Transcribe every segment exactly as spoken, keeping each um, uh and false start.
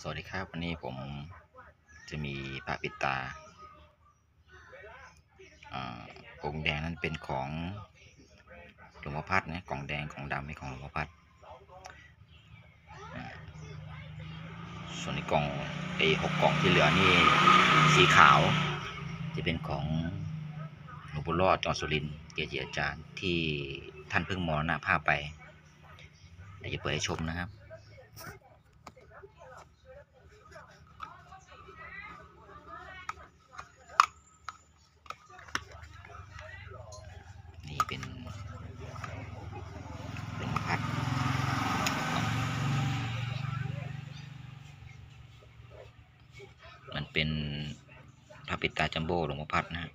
สวัสดีครับวันนี้ผมจะมีพระปิดตาองค์แดงนั้นเป็นของหลวงพ่อพัดนะกล่องแดงของดำเป็นของหลวงพ่อพัดส่วนในกล่องไอ้หกกล่องที่เหลือนี่สีขาวจะเป็นของหลวงปู่รอดจอมสุรินทร์เกจิอาจารย์ที่ท่านเพิ่งมรณภาพไปเดี๋ยวจะเปิดให้ชมนะครับนี่เป็นหลวงพ่อพัดมันเป็นพระปิดตาจัมโบ้หลวงพ่อพัดนะ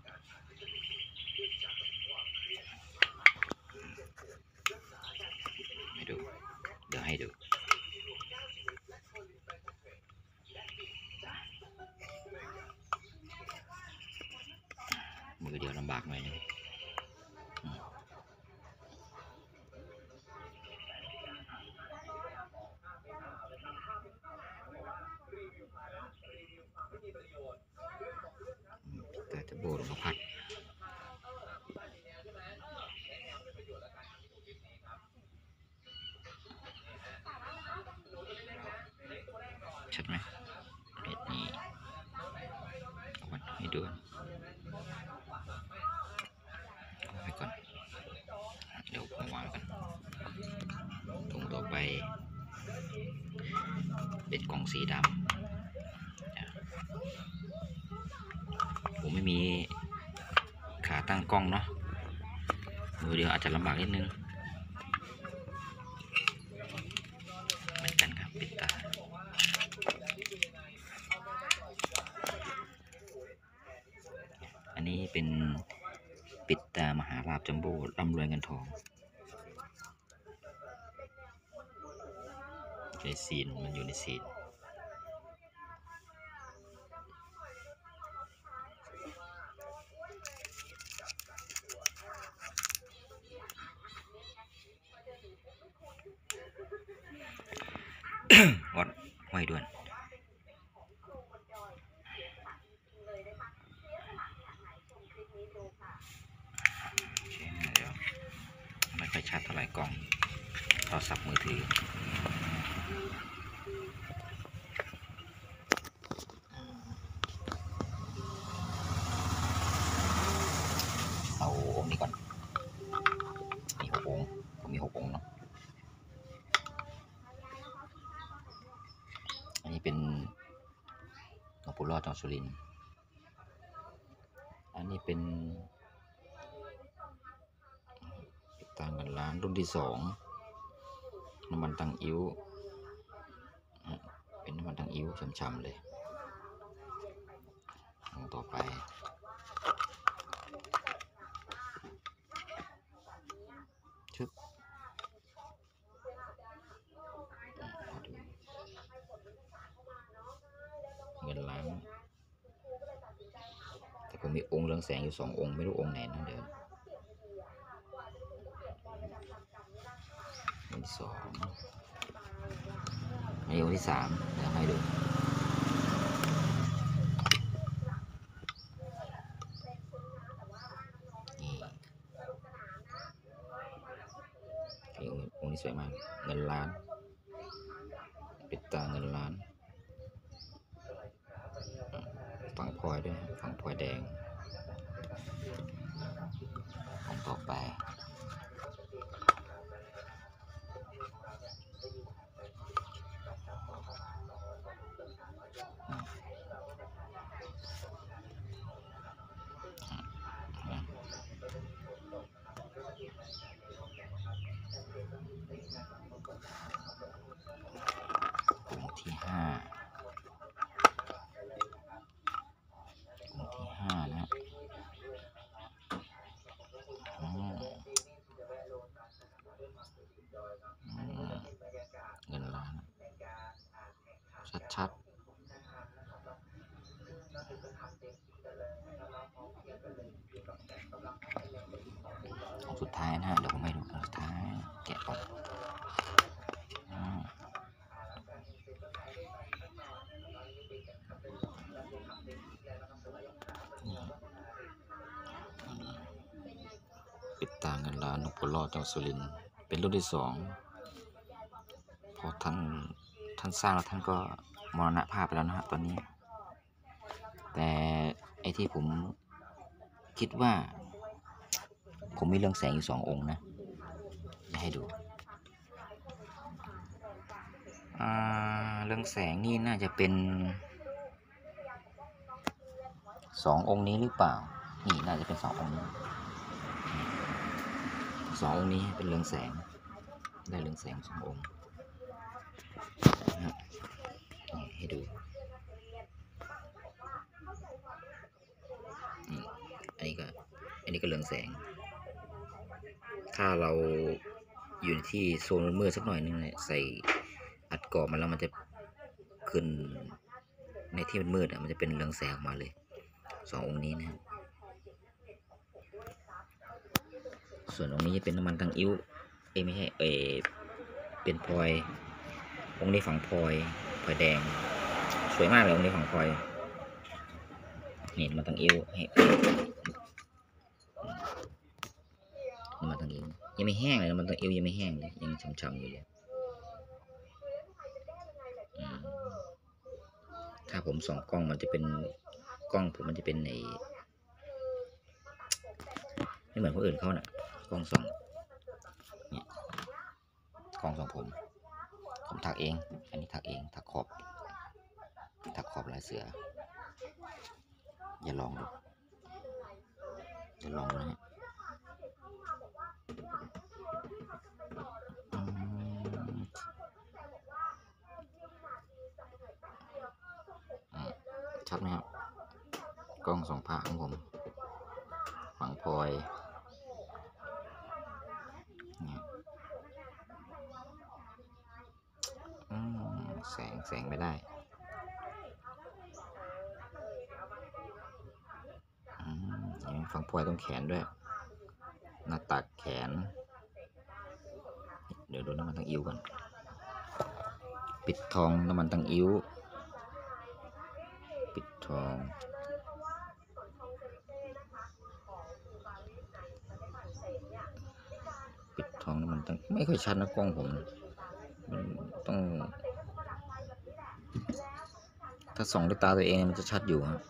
ให้ดูเดี๋ยวให้ดูมือเดียวลำบากหน่อยนึงแต่จะโบหลวงพ่อพัดชัดไหมเม็ดนี้เอาไว้ให้ดูเอาไว้ก่อนเดี๋ยวผมวางกันตรงต่อไปเป็นกล่องสีดำผมไม่มีขาตั้งกล้องเนาะมือเดียวอาจจะลำบากนิดนึงเหมือนกันครับปิดตาอันนี้เป็นปิดตามหาลาภจัมโบ้ร่ำรวยเงินทองในซีนมันอยู่ในซีนวัดห้วยด้วนเดี๋ยวไม่ค่อยชัดเท่าไหร่กล้องโทรศัพท์มือถือเอาองค์นี้ก่อนมีหกองค์ผมมีหกองค์เนาะอันนี้เป็นหลวงปู่รอดจอมสุรินทร์อันนี้เป็นปิดตาเงินล้านรุ่นที่สองน้ำมันตังอิ้วเป็นน้ำมันตังอิ้วช้ำๆเลยองค์ต่อไปชึบเงินล้านแต่ผมมีองค์เรืองแสงอยู่สององค์ไม่รู้องค์ไหนนะเดี๋ยวองค์ที่สองอันนี้องค์ที่สามเดี๋ยวให้ดูนี่องค์นี้สวยมากเงินล้านปิดตาเงินล้านฝังพลอยด้วยฝังพลอยแดงองค์ต่อไปองค์ที่ห้าองค์ที่ห้านะเงินล้านชัดๆองค์สุดท้ายนะฮะเดี๋ยวผมให้ดูองค์สุดท้ายแกะก่อนตาเงินล้านหลวงปู่รอดจังหวัดสุรินทร์เป็นรุ่นที่สองพอท่านท่านสร้างแล้วท่านก็มรณภาพไปแล้วนะฮะตอนนี้แต่ไอ้ที่ผมคิดว่าผมมีเรื่องแสงอยู่สององค์นะจะให้ดูเรื่องแสงนี่น่าจะเป็นสององค์นี้หรือเปล่านี่น่าจะเป็นสององค์นี้สององค์นี้เป็นเรืองแสงได้เรืองแสงสององค์นะให้ดูอันนี้ก็อันนี้ก็เรืองแสงถ้าเราอยู่ที่โซนมืดสักหน่อยนึงเนี่ยใส่อัดกรอบมันแล้วมันจะขึ้นในที่มันมืดอ่ะมันจะเป็นเรืองแสงออกมาเลยสององค์นี้นะครับส่วนองค์นี้จะเป็นน้ำมันตังอิ้วเอ้ไม่ใช่เอเป็นพลอยองค์นี้ฝังพลอยพลอยแดงสวยมากเลยองค์นี้ฝังพลอยนี่น้ำมันตังอิ้วให้น้ำมันตังอิ้วยังไม่แห้งเลยน้ำมันตังอิ้วยังไม่แห้งเลยยังช้ำๆอยู่เลยถ้าผมส่องกล้องมันจะเป็นกล้องผมมันจะเป็นในไม่เหมือนคนอื่นเขาน่ะกล้องส่องเนี่ยกล้องส่องผมผมถักเองอันนี้ถักเองถักขอบถักขอบลายเสืออย่าลองดูอย่าลองดูนะฮะชัดไหมครับกล้องส่องผ้าของผมฝังพลอยแสงแสงไม่ได้ฝังพลอยตรงแขนด้วยหน้าตักแขนเดี๋ยวดูน้ำมันตังอิ้วกันปิดทองน้ำมันตังอิ้วปิดทองปิดทองน้ำมันตังไม่ค่อยชัดนะกล้องผมมันต้องถ้าส่องด้วยตาตัวเองมันจะชัดอยู่ฮะ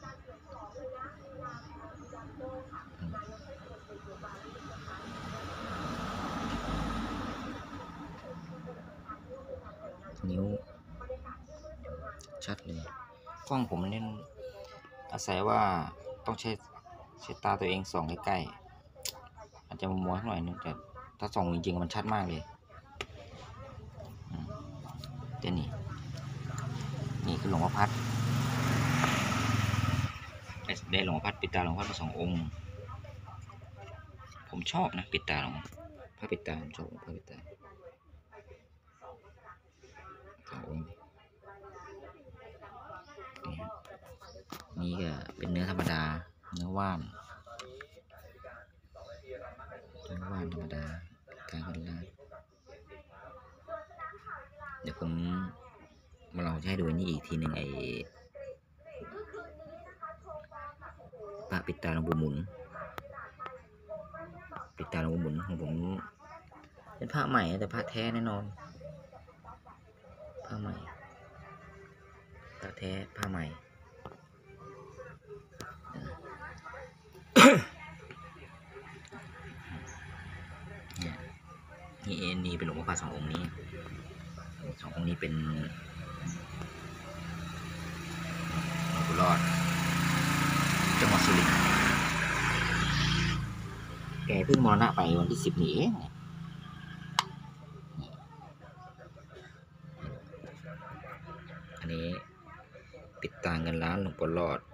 นิ้วชัดเลยกล้องผมเน้นอาศัยว่าต้องใช้ใช้ตาตัวเองส่องใกล้ๆอาจจะมัวหน่อยนึงแต่ถ้าส่องจริงๆมันชัดมากเลยเดี๋ยวนี้นี่คือหลวงพ่อพัดได้หลวงพ่อพัดปิดตาหลวงพ่อพัดมาสององค์ผมชอบนะปิดตาหลวงพ่อปิดตาผมชอบหลวงพ่อปิดตาสององค์นี่ก็เป็นเนื้อธรรมดาเนื้อว่านเนื้อว่านธรรมดาตาคนละเดี๋ยวผมมาลองให้ดูนี่อีกทีหนึ่งไอ้พระปิดตาหลวงปู่หมุนปิดตาหลวงปู่หมุนของผมเป็นผ้าใหม่แต่ผ้าแท้แน่นอนผ้าใหม่ผ้าแท้ผ้าใหม่นี่นี่เป็นหลวงพ่อพาสององค์นี้สององค์นี้เป็นหลวงปู่รอดจังหวัดสุรินทร์แกเพิ่งมรณะไปวันที่สิบนี้เองอันนี้ปิดตาเงินล้านหลวงปู่รอด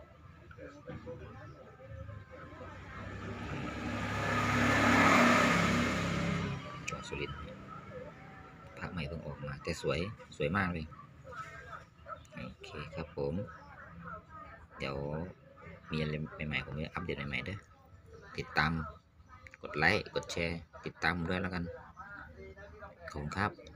จังหวัดสุรินทร์พระใหม่เพิ่งออกมาแต่สวยสวยมากเลยโอเคครับผมเดี๋ยวมีอะไรใหม่ๆผมจะอัปเดตใหม่ๆด้วยติดตามกดไลค์กดแชร์ติดตามด้วยแล้วกันขอบคุณครับ